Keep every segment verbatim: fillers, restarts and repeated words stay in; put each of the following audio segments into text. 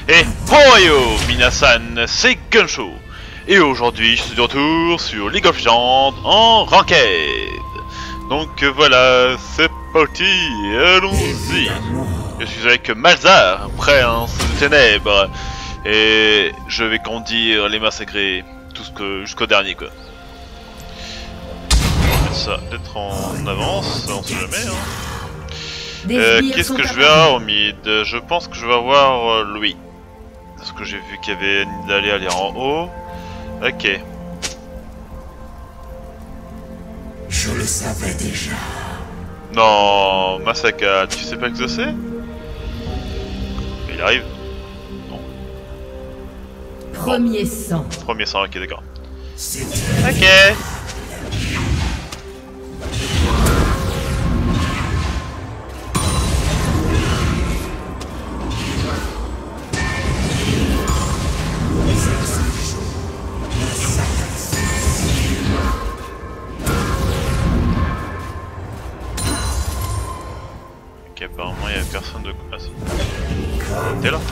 Et Hoyo Minasan, c'est Gunshow. Et aujourd'hui, je suis de retour sur League of Legends en Ranked. Donc voilà, c'est parti, allons-y. Je suis avec Malzahar, prince des ténèbres. Et je vais conduire les massacrer tout ce que jusqu'au dernier quoi. On va mettre ça d'être en avance, on sait jamais hein. Euh, Qu'est-ce que je vais avoir au mid? Je pense que je vais avoir euh, Louis. Parce que j'ai vu qu'il y avait d'aller aller en haut. Ok. Je le savais déjà. Non, Masaka, tu sais pas que c'est? Il arrive. Non. Premier sang. Premier sang, ok d'accord. C'était Ok. Ok, apparemment il y a personne de... Ah si. T'es là?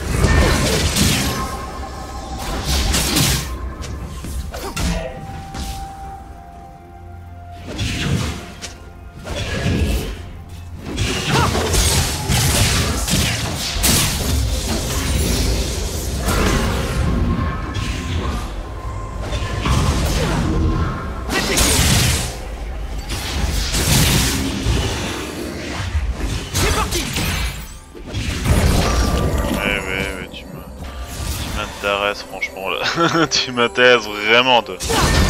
Franchement là, tu m'intéresses vraiment toi.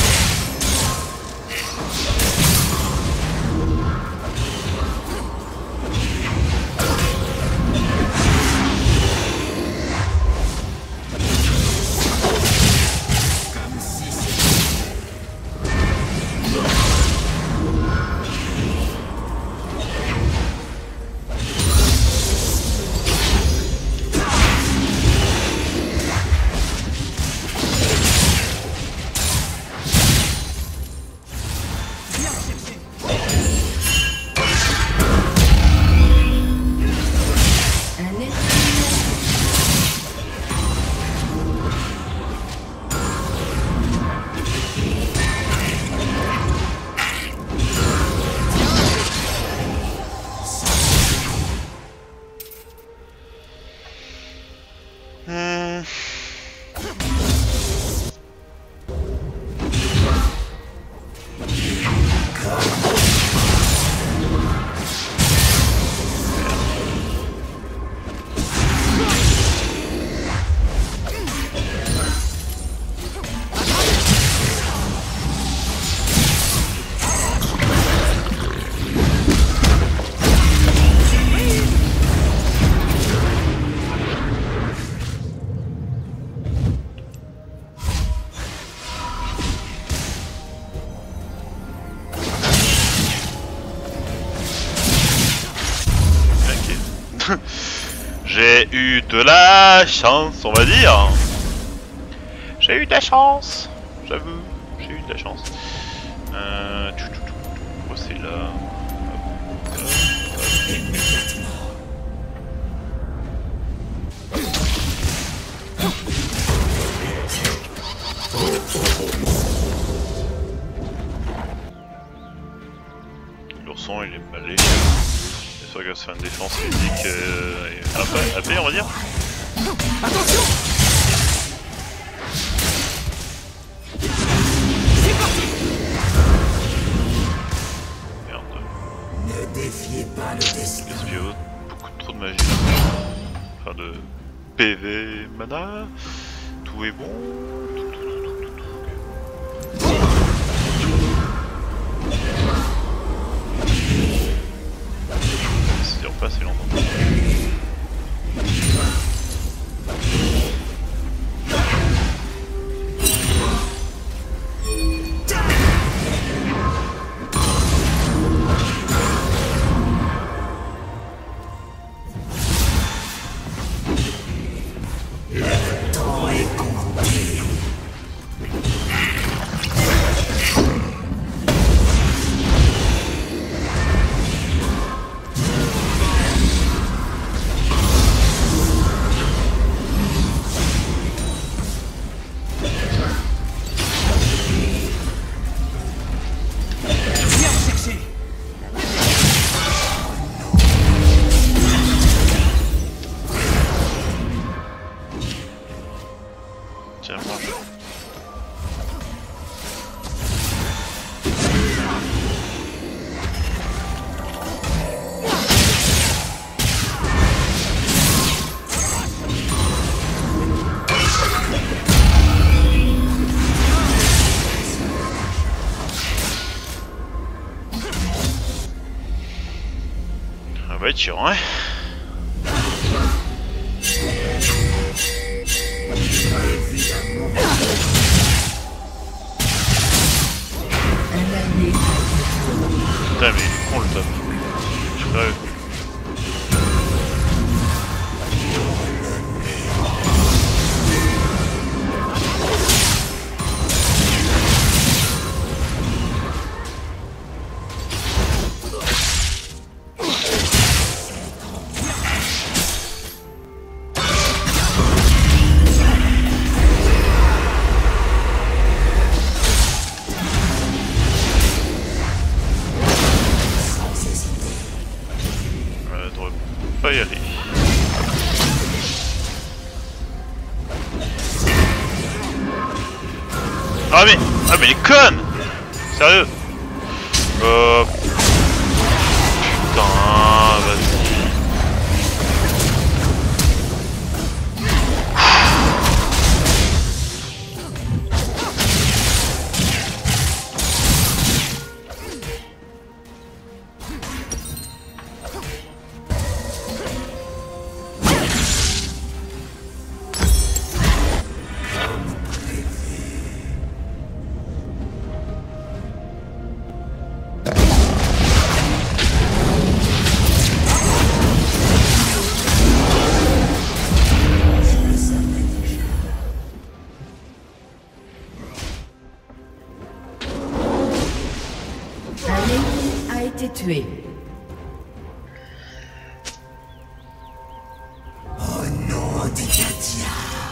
J'ai eu de la chance, on va dire. J'ai eu de la chance, j'avoue, j'ai eu de la chance. Euh, tout, tout, tout, tout. C'est là. L'ourson il est balé. J'espère que ça fait une défense physique euh, et A P on va dire. attention. C'est parti. Merde. Ne défiez pas le destin. Espio, beaucoup trop de magie. Enfin de P V, mana, tout est bon. Tout, tout, tout, tout, tout, tout. Okay. Ça dure pas assez longtemps. Le temps est compté. va être chiant, hein. Putain, mais il est con le top. Je crève. Pas y aller. Ah mais, ah mais les connes. Sérieux. Euh... Putain, vas-y. Tué. Au nom des Katia.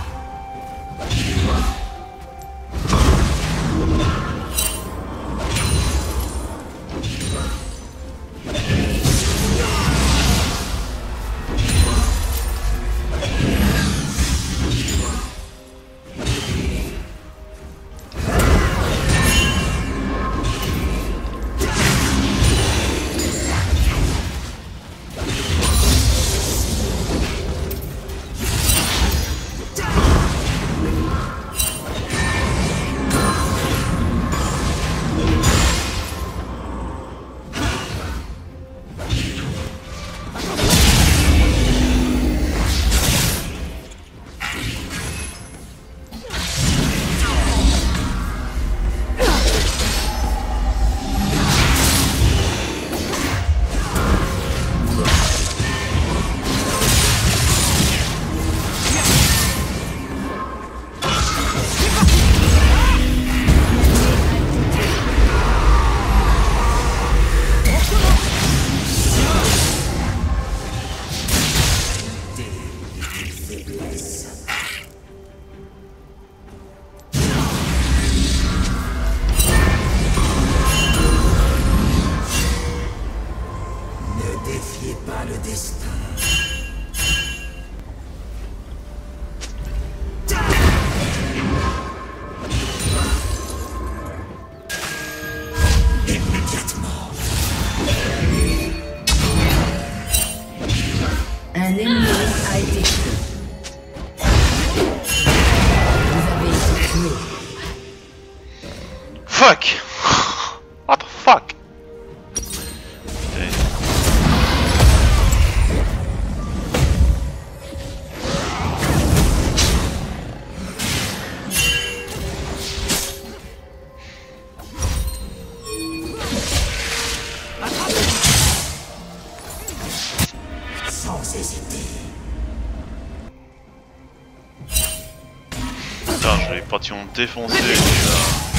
Un ennemi a été tué. Vous avez été tué. Fuck! What the fuck? Okay. Sans hésiter. Putain, je l'ai pratiquement défoncé. Là.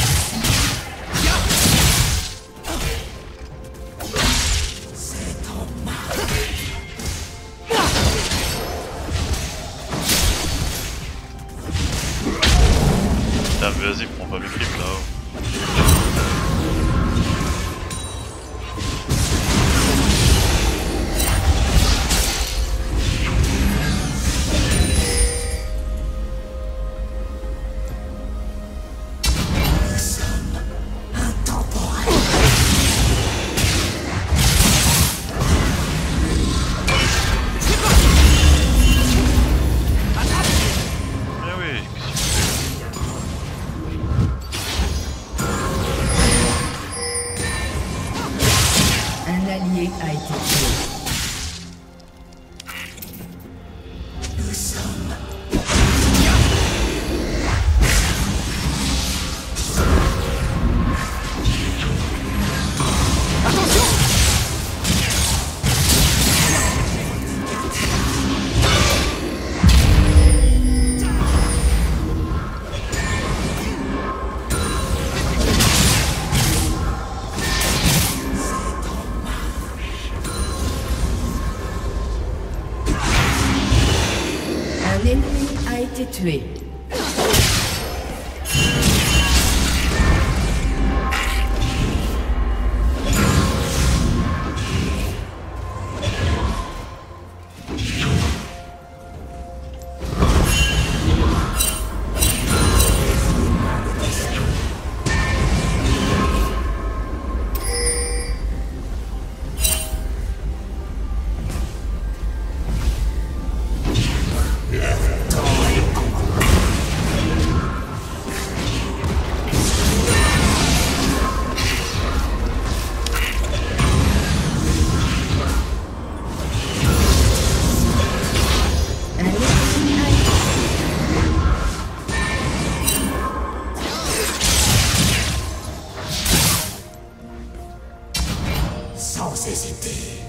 Putain, mais vas-y, prends pas mes clips là. Un ennemi a été tué. Sans hésiter.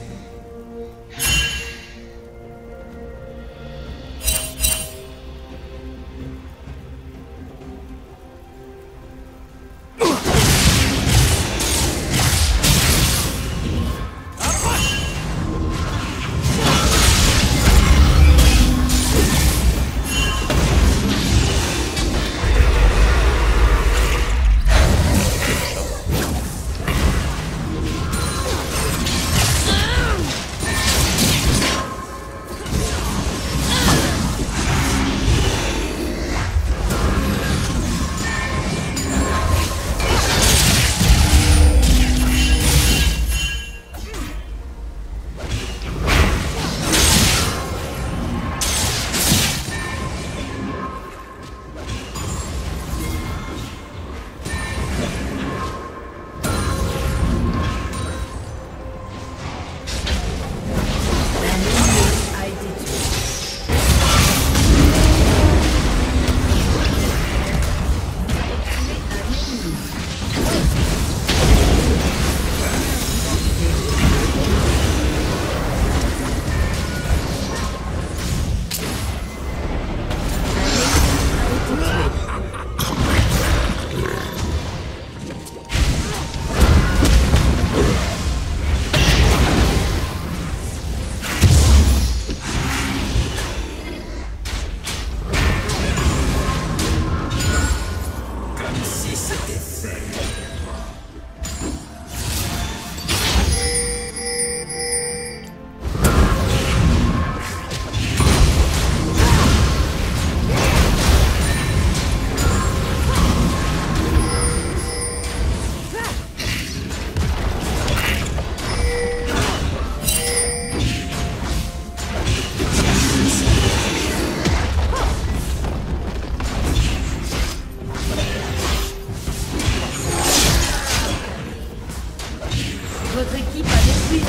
Votre équipe a détruit.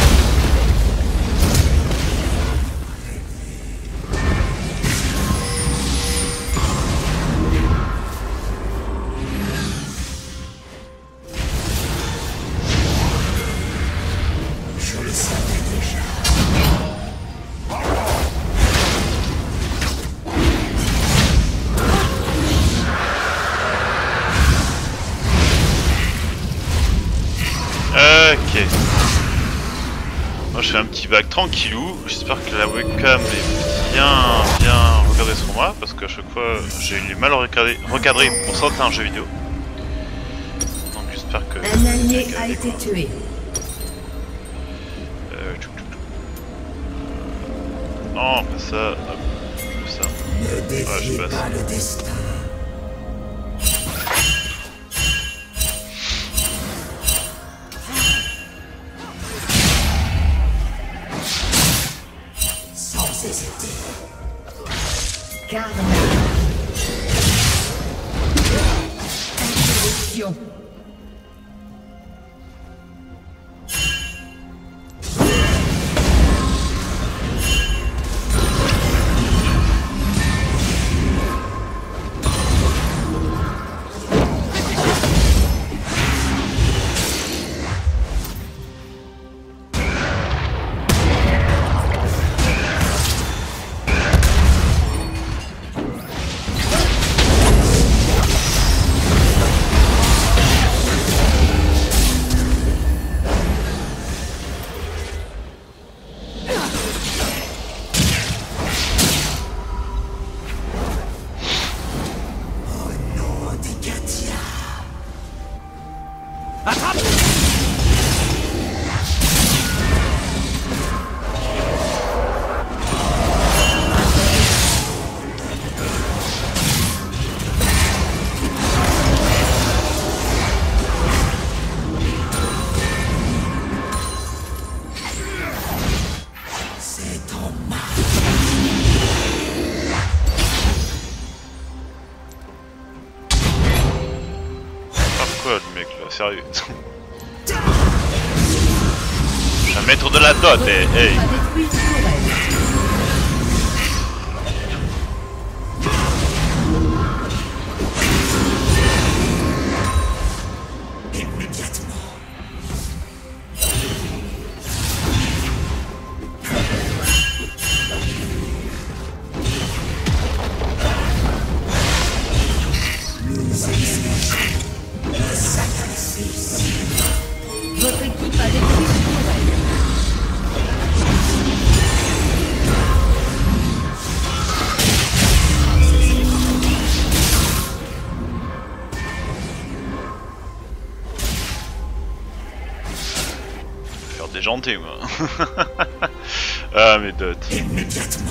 Je le savais déjà. Ok. Moi je fais un petit bac tranquillou. J'espère que la webcam est bien bien regardée sur moi parce qu'à chaque fois j'ai eu mal à regarder, regarder pour certains jeux vidéo. Donc j'espère que... Un allié a été tué. Euh, tchouk, tchouk, tchouk. Non, pas ça. Hop, ça. Ne défiez Ouais, pas le destin. Sans hésiter. Carnage. Insurrection. Quoi le mec là, sérieux. Je suis un maître de la dot, Votre hey, équipe hey. a détruit une tourelle. Immédiatement. Nous exigeons le sacrifice. Votre équipe a détruit une tourelle. Faire des gentils moi. Ah mes dots. Immédiatement.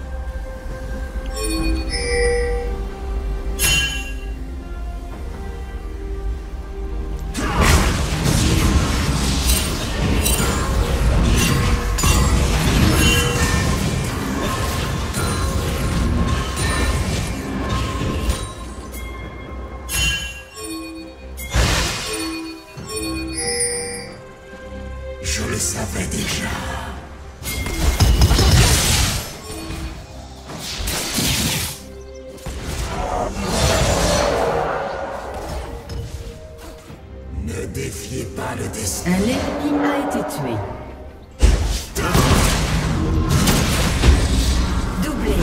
Je le savais déjà. Ne défiez pas le destin. Un ennemi a été tué. Doublé.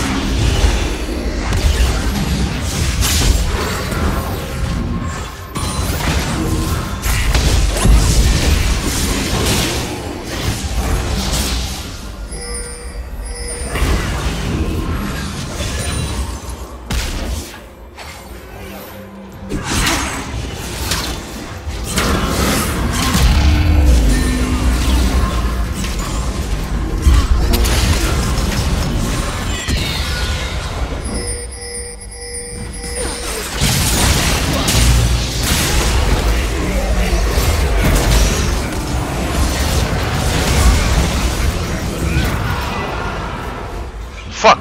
Fuck!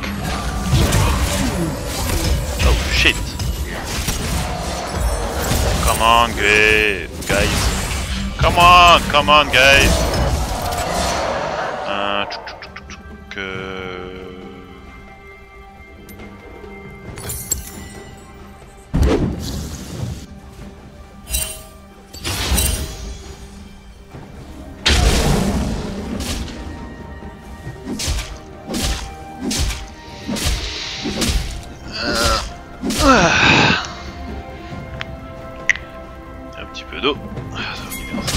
Oh shit! Come on, guys! Come on, come on, guys! Euh, tchouk, tchouk, tchouk, tchouk, euh... Un petit peu d'eau. Ça va bien, ça.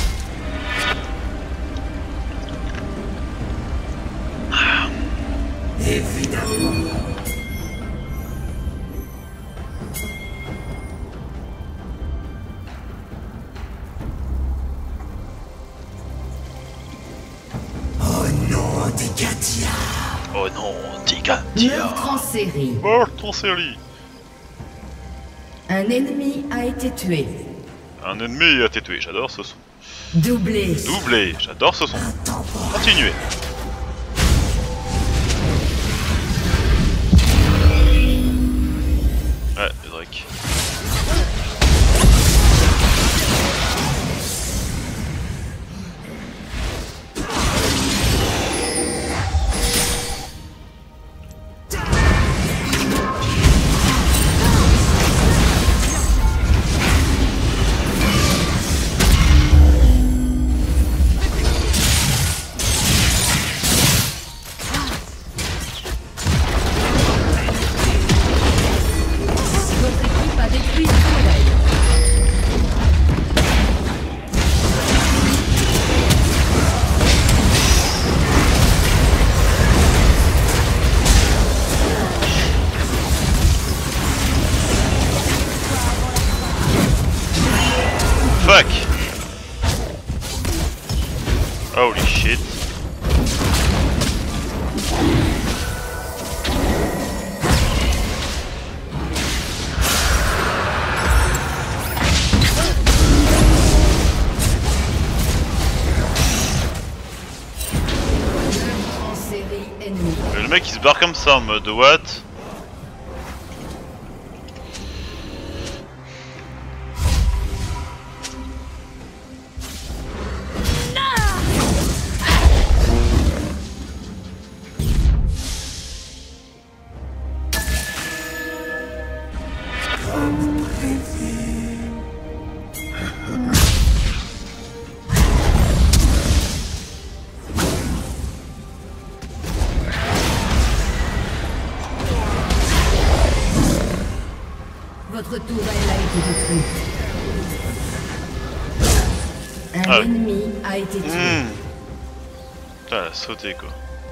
Évidemment. Au nom des Gadia. Oh non, Tigantia! Meurtre en série. Mort en série! Un ennemi a été tué. Un ennemi a été tué, j'adore ce son. Doublé. Doublé, j'adore ce son. Continuez. Ouais, le Drake. ennemis. Et le mec il se barre comme ça en mode what? Votre tourelle a été détruite. Un Ah. ennemi a été tué. Mmh. Putain, elle a sauté quoi.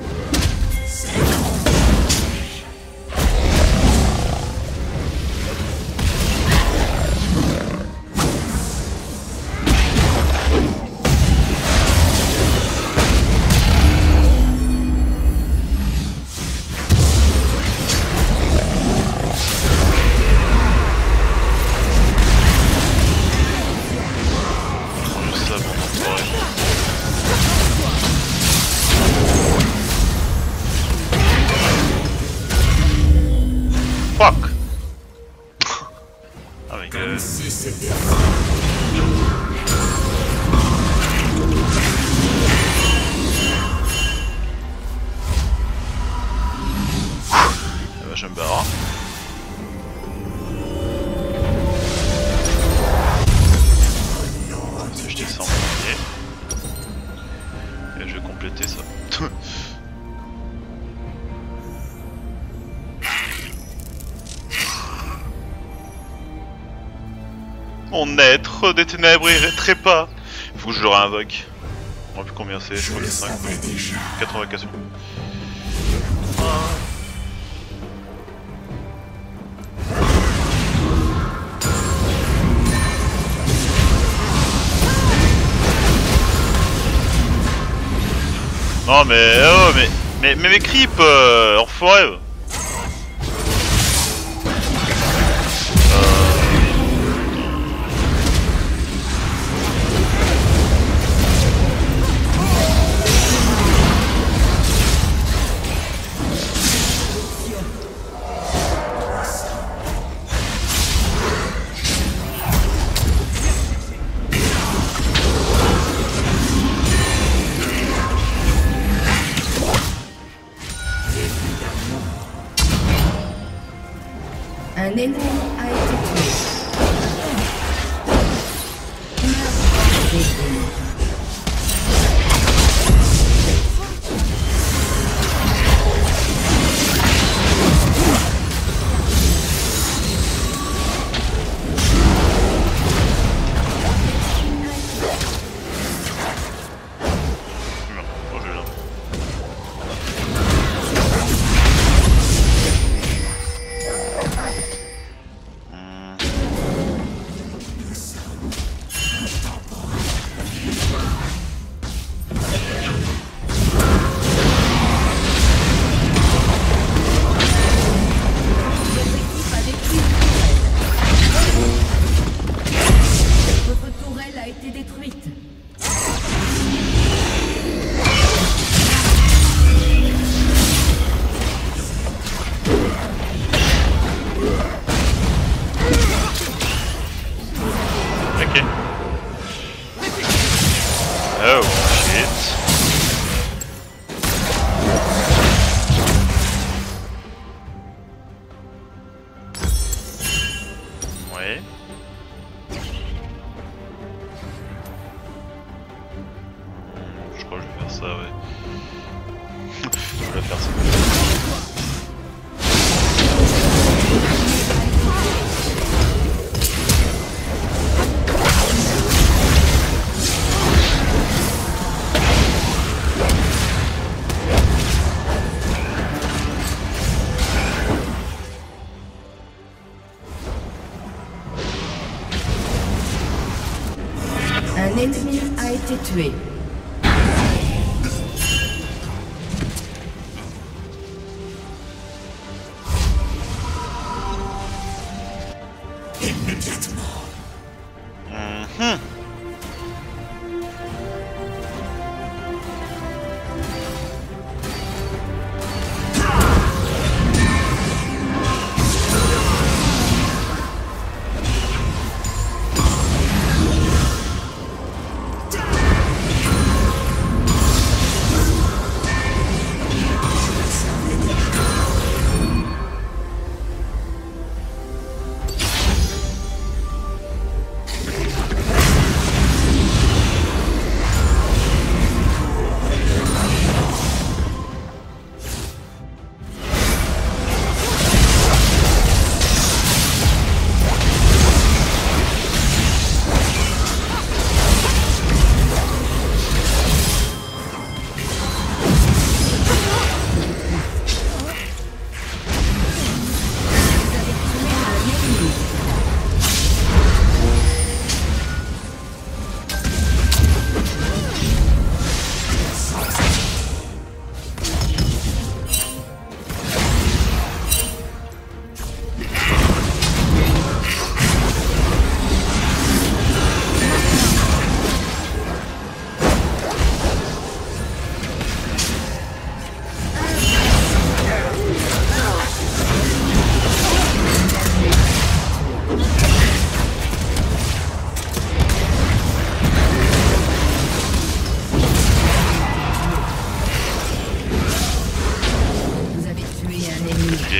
Juste ça pour m'enfoirer. Fuck. Ah mais Comme que... si c'était Eh ben je me barre. Si je descends en premier. Et je vais compléter ça. Mon être des ténèbres irriterait pas. Faut que je le réinvoque. On plus combien c'est, je Je crois que le c'est cinq. savais déjà. quatre invocations. Non mais oh mais mais mais mes creeps euh, enfoirés eux. Un ennemi a été tué. Détruit. Non, oh, je l'ai là. Votre tourelle a été détruite. Ok. Oh shit. Ouais. Je crois que je vais faire ça, ouais. Je vais faire ça. Un ennemi a été tué. immédiatement. Mhm.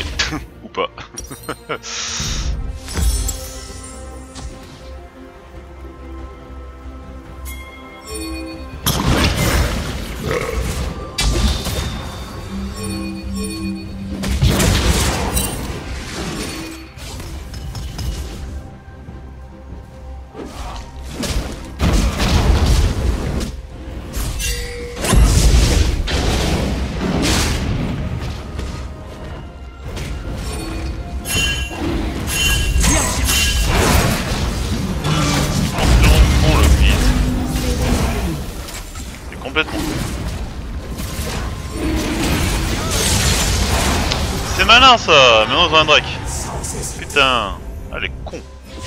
Ou pas. Complètement. C'est malin ça, mais on a un Drake. Putain, elle est con.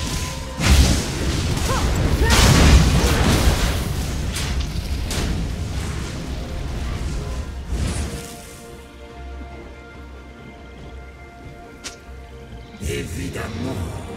Évidemment.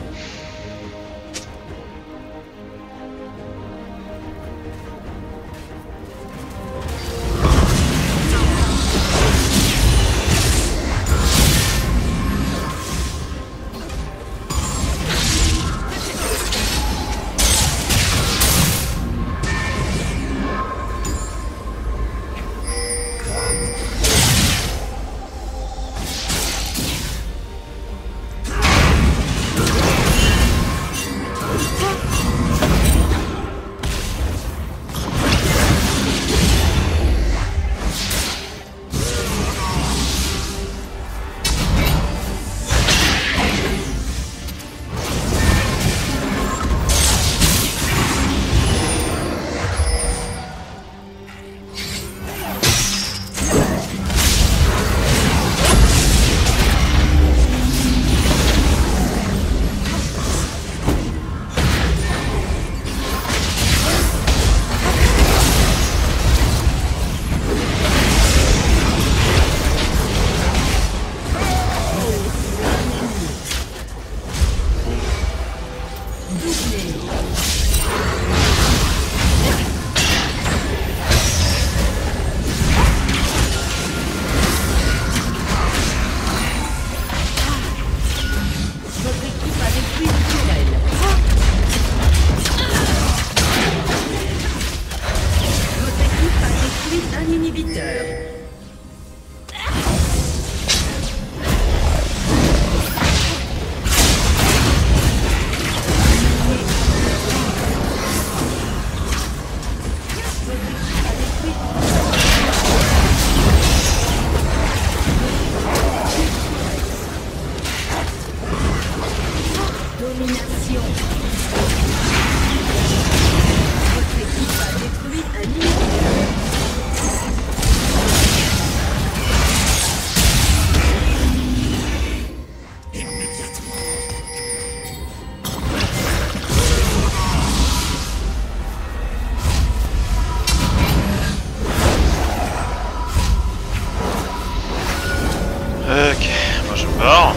Ok, moi je pars.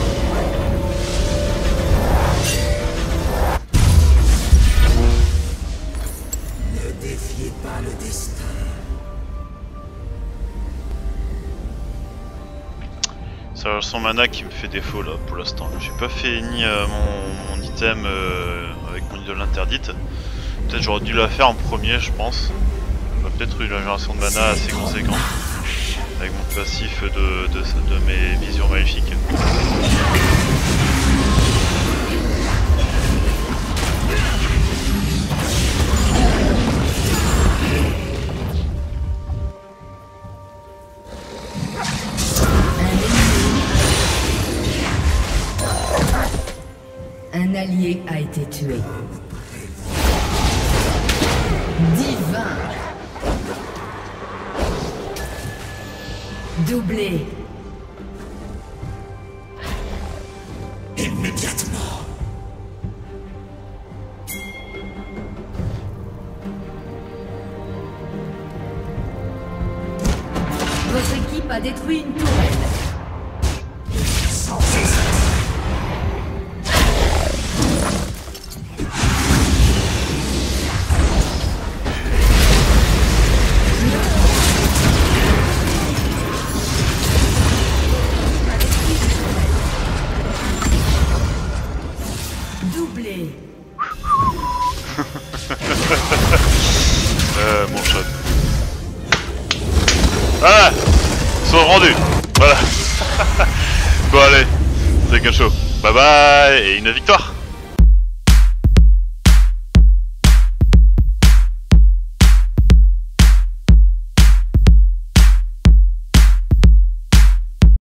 Ne défiez pas le destin. C'est son mana qui me fait défaut là pour l'instant. J'ai pas fait ni euh, mon, mon item euh, avec mon idole interdite. Peut-être j'aurais dû la faire en premier, je pense. J'aurais peut-être eu la génération de mana assez conséquente avec mon passif de, de, de mes visions maléfiques. Un allié a été tué. Divin. Doublé. Immédiatement. Votre équipe a détruit une tourelle. Sans cesse. Voilà. Bon allez, c'est Gunshow. Bye bye et une victoire.